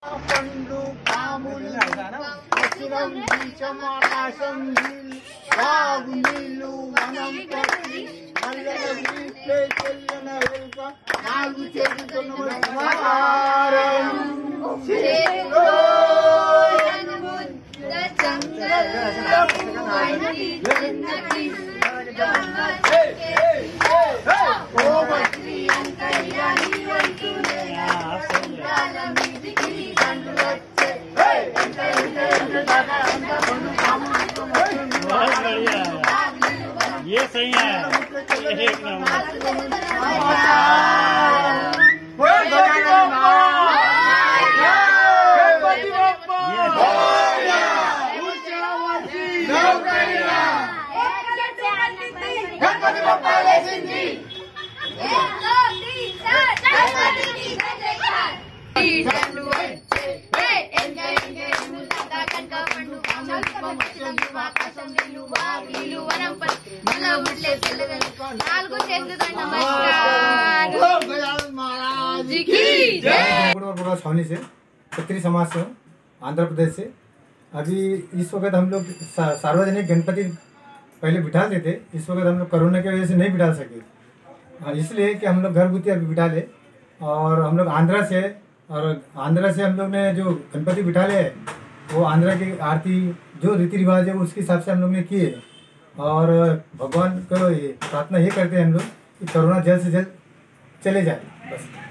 पंडु कामुल अचिरम बीचमाकाशम वागुनीलु वनम पत्रि नल्लनगी चल्लन हेल्का नालु चेतु नमस्कारम शिरो यनमुद्द जंगल वनति जन्नति ओ बद्री अंतर्यामी वैकुंठया बहुत बढ़िया, ये सही है, एक नंबर। छावनी से क्षत्रिय समाज से हूँ, आंध्र प्रदेश से। अभी इस वक्त हम लोग सार्वजनिक गणपति पहले बिठाते थे, इस वक्त हम लोग कोरोना की वजह से नहीं बिठा सके, इसलिए कि हम लोग घर गुती अभी बिठा ले। और हम लोग आंध्रा से हम लोग ने जो गणपति बिठा ले वो आंध्रा की आरती जो रीति रिवाज है उसके हिसाब से हम लोग ने किए। और भगवान को प्रार्थना ये करते हैं हम लोग कि कोरोना जल्द से जल्द चले जाए बस।